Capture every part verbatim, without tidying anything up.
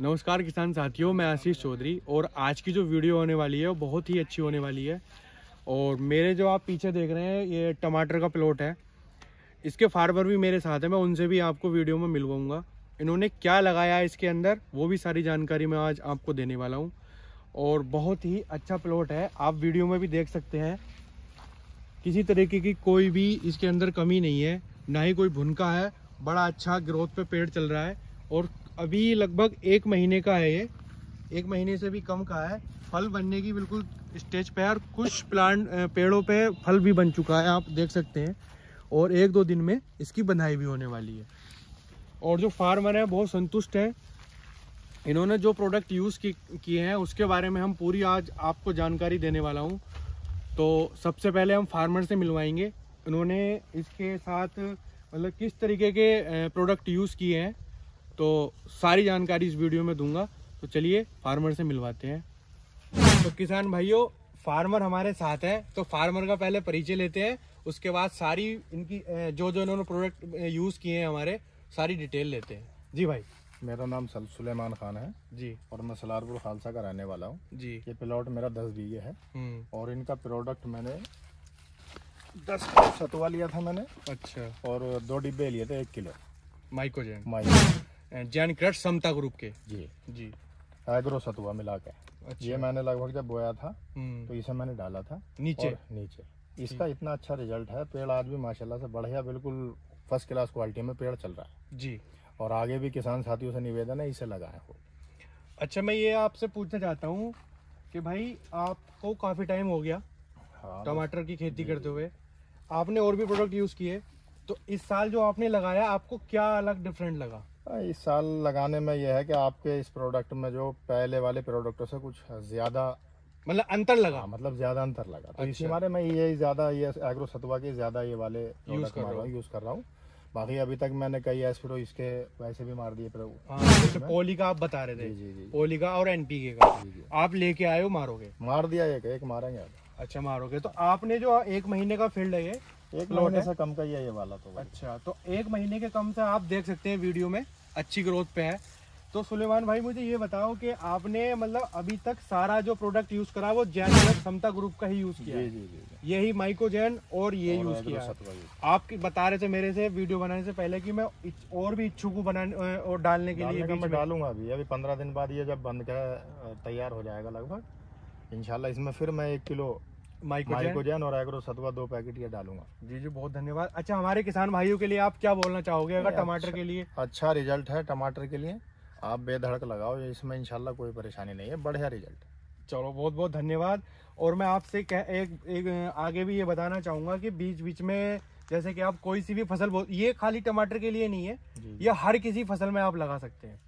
नमस्कार किसान साथियों, मैं आशीष चौधरी और आज की जो वीडियो होने वाली है वो बहुत ही अच्छी होने वाली है। और मेरे जो आप पीछे देख रहे हैं ये टमाटर का प्लॉट है। इसके फार्मर भी मेरे साथ हैं, मैं उनसे भी आपको वीडियो में मिलवाऊंगा। इन्होंने क्या लगाया है इसके अंदर वो भी सारी जानकारी मैं आज आपको देने वाला हूँ। और बहुत ही अच्छा प्लॉट है, आप वीडियो में भी देख सकते हैं। किसी तरीके की कोई भी इसके अंदर कमी नहीं है, ना ही कोई भुनका है। बड़ा अच्छा ग्रोथ पे पेड़ चल रहा है और अभी लगभग एक महीने का है, ये एक महीने से भी कम का है। फल बनने की बिल्कुल स्टेज पे है और कुछ प्लांट पेड़ों पे फल भी बन चुका है, आप देख सकते हैं। और एक दो दिन में इसकी बंधाई भी होने वाली है। और जो फार्मर है बहुत संतुष्ट है। इन्होंने जो प्रोडक्ट यूज़ किए हैं उसके बारे में हम पूरी आज आपको जानकारी देने वाला हूँ। तो सबसे पहले हम फार्मर से मिलवाएंगे, इन्होंने इसके साथ मतलब किस तरीके के प्रोडक्ट यूज़ किए हैं, तो सारी जानकारी इस वीडियो में दूंगा। तो चलिए फार्मर से मिलवाते हैं। तो किसान भाइयों, फार्मर हमारे साथ है, तो फार्मर का पहले परिचय लेते हैं, उसके बाद सारी इनकी जो जो इन्होंने प्रोडक्ट यूज़ किए हैं हमारे सारी डिटेल लेते हैं। जी भाई। मेरा नाम सुलेमान खान है जी और मैं सलारपुर खालसा का रहने वाला हूँ जी। ये प्लॉट मेरा दस बीघे है और इनका प्रोडक्ट मैंने दस किलो सतुआ लिया था मैंने। अच्छा। और दो डिब्बे लिए थे एक किलो माइकोजेन माइको जैन क्रश समता ग्रुप के। जी जी। एग्रो सतुआ मिला के। अच्छा। ये मैंने लगभग जब बोया था तो इसे मैंने डाला था नीचे नीचे इसका इतना अच्छा रिजल्ट है। पेड़ आज भी माशाल्लाह से बढ़िया बिल्कुल फर्स्ट क्लास क्वालिटी में पेड़ चल रहा है जी। और आगे भी किसान साथियों से निवेदन है इसे लगाएं हो। अच्छा, मैं ये आपसे पूछना चाहता हूँ कि भाई आपको काफ़ी टाइम हो गया हाँ, टमाटर की खेती करते हुए, आपने और भी प्रोडक्ट यूज़ किए, तो इस साल जो आपने लगाया आपको क्या अलग डिफरेंट लगा? इस साल लगाने में यह है कि आपके इस प्रोडक्ट में जो पहले वाले प्रोडक्टों से कुछ ज्यादा मतलब अंतर लगा। हाँ, मतलब ज्यादा अंतर लगा। तो अच्छा। इसी मारे मैं ये ज्यादा ये एग्रो सतुआ के ज्यादा ये वाले यूज कर रहा हूँ यूज कर रहा हूँ। बाकी अभी तक मैंने कई एस्पिरो इसके वैसे भी मार दिए। जैसे पोली का आप बता रहे थे। जी जी जी। पोली का और एनपीके का जी जी। आप लेके आए हो, मारोगे? मार दिया एक एक मारेंगे अब। अच्छा, मारोगे। तो आपने जो एक महीने का फील्ड है, ये एक महीने से कम का ही है ये वाला तो। अच्छा, तो एक महीने के कम से आप देख सकते हैं वीडियो में अच्छी ग्रोथ पे है। तो सुलेमान भाई मुझे ये बताओ कि आपने मतलब अभी तक सारा जो प्रोडक्ट यूज करा वो जैन समता ग्रुप का ही यूज किया है? जी जी जी। यही माइकोजेन और ये यूज किया है। आप बता रहे थे मेरे से वीडियो बनाने से पहले कि मैं और भी इच्छुक हूँ बनाने और डालने के लिए। मैं डालूंगा अभी अभी पंद्रह दिन बाद ये जब बंद कर तैयार हो जाएगा लगभग इंशाल्लाह, इसमें फिर मैं एक किलो माइकोजेन और एग्रो सतुआ दो पैकेट ये डालूंगा। जी जी, बहुत धन्यवाद। अच्छा, हमारे किसान भाइयों के लिए आप क्या बोलना चाहोगे? अगर टमाटर के लिए अच्छा रिजल्ट है, टमाटर के लिए आप बेधड़क लगाओ, इसमें इंशाल्लाह कोई परेशानी नहीं है, बढ़िया रिजल्ट। चलो, बहुत बहुत धन्यवाद। और मैं आपसे एक, एक आगे भी ये बताना चाहूँगा कि बीच बीच में जैसे कि आप कोई सी भी फसल, ये खाली टमाटर के लिए नहीं है, ये हर किसी फसल में आप लगा सकते हैं।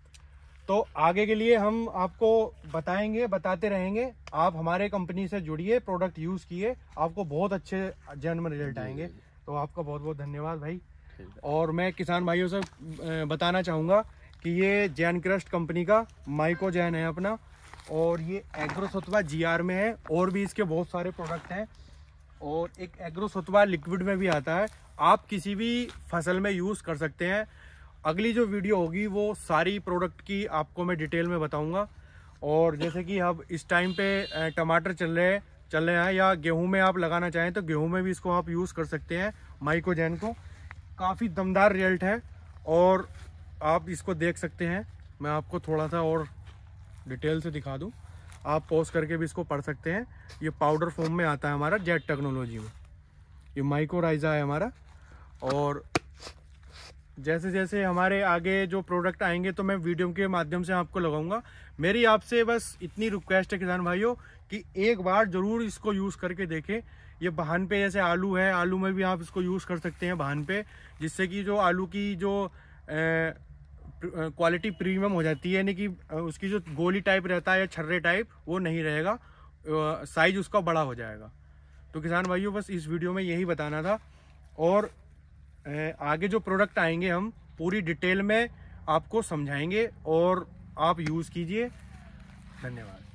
तो आगे के लिए हम आपको बताएंगे, बताते रहेंगे। आप हमारे कंपनी से जुड़िए, प्रोडक्ट यूज़ किए, आपको बहुत अच्छे जन्म रिजल्ट आएंगे। तो आपका बहुत बहुत धन्यवाद भाई। और मैं किसान भाइयों से बताना चाहूँगा कि ये जैन क्रस्ट कंपनी का माइकोजेन है अपना, और ये एग्रो सतुआ जीआर में है, और भी इसके बहुत सारे प्रोडक्ट हैं। और एक एग्रो सतुआ लिक्विड में भी आता है, आप किसी भी फसल में यूज़ कर सकते हैं। अगली जो वीडियो होगी वो सारी प्रोडक्ट की आपको मैं डिटेल में बताऊंगा। और जैसे कि अब इस टाइम पे टमाटर चल रहे चल रहे हैं या गेहूं में आप लगाना चाहें तो गेहूं में भी इसको आप यूज़ कर सकते हैं माइकोजेन को। काफ़ी दमदार रिजल्ट है और आप इसको देख सकते हैं। मैं आपको थोड़ा सा और डिटेल से दिखा दूं, आप पॉज करके भी इसको पढ़ सकते हैं। ये पाउडर फॉर्म में आता है हमारा जेट टेक्नोलॉजी में, ये माइकोराइजा है हमारा। और जैसे जैसे हमारे आगे जो प्रोडक्ट आएंगे तो मैं वीडियो के माध्यम से आपको लगाऊंगा। मेरी आपसे बस इतनी रिक्वेस्ट है किसान भाइयों कि एक बार ज़रूर इसको यूज़ करके देखें। ये बहान पे जैसे आलू है, आलू में भी आप इसको यूज़ कर सकते हैं बहान पे, जिससे कि जो आलू की जो क्वालिटी प्रीमियम हो जाती है, यानी कि उसकी जो गोली टाइप रहता है या छर्रे टाइप वो नहीं रहेगा, साइज उसका बड़ा हो जाएगा। तो किसान भाइयों बस इस वीडियो में यही बताना था। और आगे जो प्रोडक्ट आएंगे हम पूरी डिटेल में आपको समझाएंगे और आप यूज़ कीजिए। धन्यवाद।